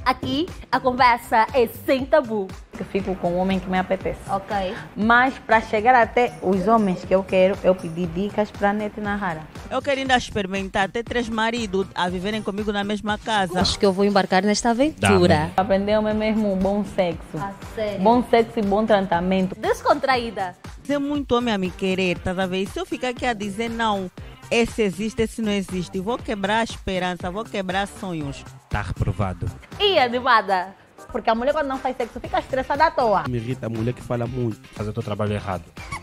Aqui a conversa é sem tabu. Eu fico com o homem que me apetece. Ok. Mas para chegar até os homens que eu quero, eu pedi dicas para a Nete Nahara. Eu quero ainda experimentar ter 3 maridos a viverem comigo na mesma casa. Acho que eu vou embarcar nesta aventura. Aprendeu-me mesmo um bom sexo. Ah, sério? Bom sexo e bom tratamento. Descontraída. Ser muito homem a me querer, tá a ver? E se eu ficar aqui a dizer não, esse existe, esse não existe, vou quebrar a esperança, vou quebrar sonhos. Está reprovado. E animada. Porque a mulher quando não faz sexo fica estressada à toa. Me irrita a mulher que fala muito. Fazer o teu trabalho errado.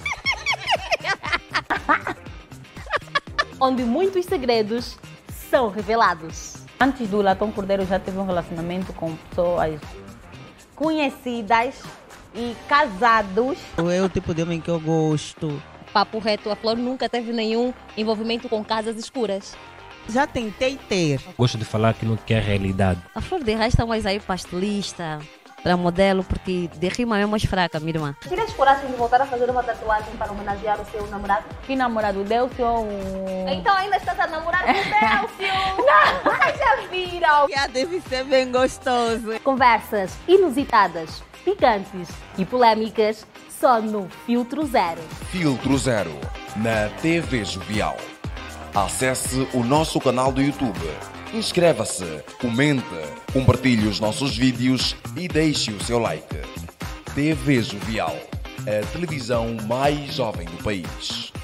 Onde muitos segredos são revelados. Antes do Latão Cordeiro já teve um relacionamento com pessoas conhecidas e casados. É o tipo de homem que eu gosto. Papo reto, a Flor nunca teve nenhum envolvimento com casas escuras. Já tentei ter. Gosto de falar aquilo que é realidade. A Flor de Reis está mais aí pastelista, para modelo, porque de rima é mais fraca, minha irmã. Tiveste coragem de voltar a fazer uma tatuagem para homenagear o seu namorado? Que namorado Delcio ou... Então ainda estás a namorar com o Delcio? Não, já viram? Já deve ser bem gostoso. Conversas inusitadas, picantes e polêmicas só no Filtro Zero. Filtro Zero, na TV Jovial. Acesse o nosso canal do YouTube, inscreva-se, comente, compartilhe os nossos vídeos e deixe o seu like. TV Jovial, a televisão mais jovem do país.